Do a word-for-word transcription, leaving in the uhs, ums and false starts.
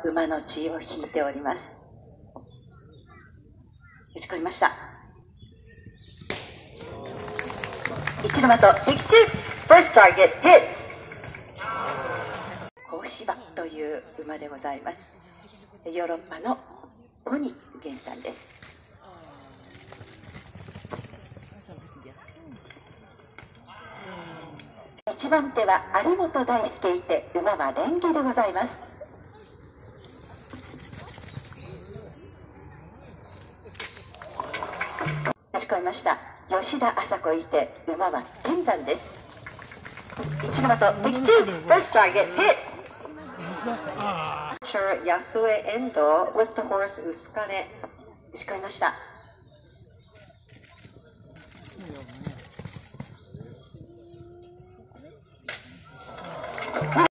馬の血を引いております。打ち込みました。一の的的中。 First target hit。 格子馬という馬でございます。ヨーロッパのポニ原産です。一番手は有本大輔いて、馬はレンゲでございます。打ち込みました。吉田麻子いて、馬は天山です。一の的的中。 First target hit。 Yasue Endo with the horse Uskane。打ち込みました。